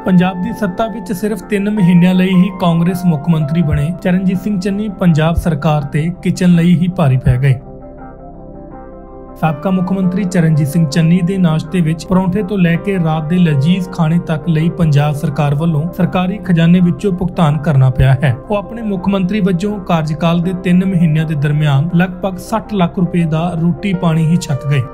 पंजाब की सत्ता विच सिर्फ 3 महीनों ਲਈ ही कांग्रेस मुख मंत्री बने चरणजीत सिंह चन्नी पंजाब सरकार ते किचन ਲਈ ही भारी पै गए। साबका मुख मंत्री चरणजीत सिंह चन्नी दे नाश्ते विच परौंठे तो लैके रात दे लजीज खाने तक ਲਈ पंजाब सरकार ਵੱਲੋਂ सरकारी खजाने विचों भुगतान करना पिया है। वो अपने मुख मंत्री वजों कार्यकाल दे 3 महीनों के दरमियान लगभग 60 लाख रुपए का रोटी पानी ही छक गए,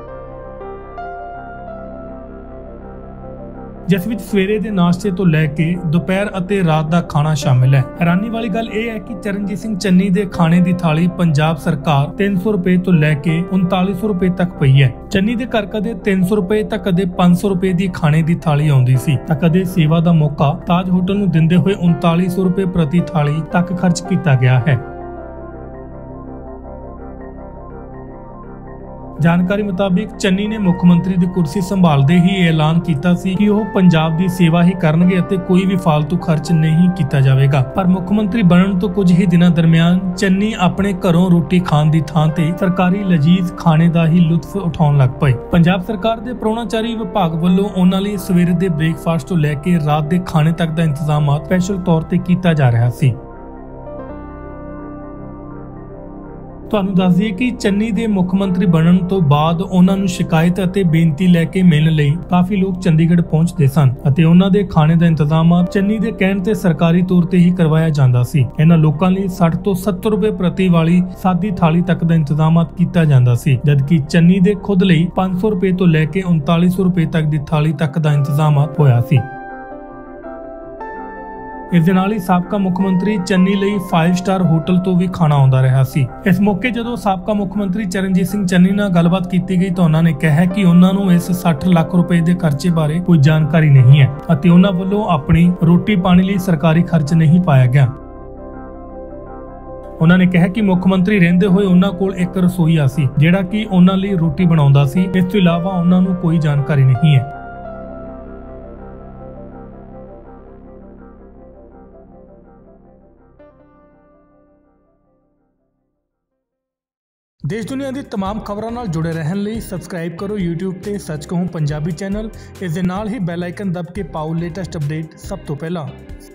जिस विच सवेरे दे नाश्ते तो लैके दोपहर अते रात दा खाना शामिल है। हैरानी वाली गल यह है कि चरणजीत सिंह चन्नी दे खाने की थाली पंजाब सरकार 300 रुपए तो लैके 3900 रुपए तक पई है। चन्नी दे घर कदे 300 रुपए तक कदे 500 रुपए की खाने की थाली आउंदी सी तां कदे सेवा का मौका ताज होटल नूं दिंदे होए 3900 रुपए प्रति थाली तक खर्च किया गया है। जानकारी मुताबिक चन्नी ने मुख मंत्री की कुर्सी संभालते ही ऐलान किया सी कि वह पंजाब की सेवा ही करनगे अते कोई भी फालतू खर्च नहीं किया जाएगा। पर मुख मंत्री बनने तो कुछ ही दिनों दरमियान चन्नी अपने घरों रोटी खाण की थां ते सरकारी लजीज खाने का ही लुत्फ उठाउण लग पए। पंजाब सरकार के प्राहुणाचारी विभाग वालों उन्हां लई सवेरे दे ब्रेकफास्ट तो लैके रात के खाने तक का इंतजाम स्पैशल तौर पर किया जा रहा सी। ਤੁਹਾਨੂੰ ਦੱਸ ਦਈਏ कि चन्नी ਦੇ ਮੁੱਖ ਮੰਤਰੀ ਬਣਨ ਤੋਂ ਬਾਅਦ ਉਹਨਾਂ ਨੂੰ ਸ਼ਿਕਾਇਤ ਅਤੇ ਬੇਨਤੀ ਲੈ ਕੇ ਮਿਲਣ ਲਈ ਕਾਫੀ ਲੋਕ ਚੰਡੀਗੜ੍ਹ ਪਹੁੰਚਦੇ ਸਨ ਅਤੇ ਉਹਨਾਂ ਦੇ ਖਾਣੇ ਦਾ ਇੰਤਜ਼ਾਮ ਚੰਨੀ ਦੇ ਕਹਿਣ ਤੇ ਸਰਕਾਰੀ ਤੌਰ ਤੇ ਹੀ ਕਰਵਾਇਆ ਜਾਂਦਾ ਸੀ। ਇਹਨਾਂ ਲੋਕਾਂ ਲਈ 60 ਤੋਂ 70 ਰੁਪਏ ਪ੍ਰਤੀ ਵਾਲੀ ਸਾਦੀ ਥਾਲੀ ਤੱਕ ਦਾ ਇੰਤਜ਼ਾਮ ਕੀਤਾ ਜਾਂਦਾ ਸੀ, ਜਦਕਿ ਚੰਨੀ ਦੇ ਖੁਦ ਲਈ 500 ਰੁਪਏ ਤੋਂ ਲੈ ਕੇ 3900 ਰੁਪਏ ਤੱਕ ਦੀ ਥਾਲੀ ਤੱਕ ਦਾ ਇੰਤਜ਼ਾਮ ਹੋਇਆ ਸੀ। इस दे नाल ही साबका मुख मंत्री चन्नी ਲਈ 5 स्टार होटल तो भी खाना आउंदा रहा सी। इस मौके जदों साबका मुख मंत्री चरणजीत सिंह चन्नी नाल गलबात की गई तो उन्होंने कहा कि उन्होंने इस 60 लाख रुपए के खर्चे बारे कोई जानकारी नहीं है और उन्होंने वालों अपनी रोटी पानी लिए सरकारी खर्च नहीं पाया गया। उन्होंने कहा कि मुख मंत्री रहिंदे होए उन्हां कोल एक रसोईया सी जिहड़ा कि उन्हां लई रोटी बनाउंदा सी। इस तों इलावा उन्हां नूं कोई जानकारी नहीं है। देश दुनिया की तमाम खबरों नाल जुड़े रहने लिए सबसक्राइब करो यूट्यूब ते सच कहूं पंजाबी चैनल। इस दे नाल ही बैल आइकन दब के पाओ लेटेस्ट अपडेट सब तो पहला।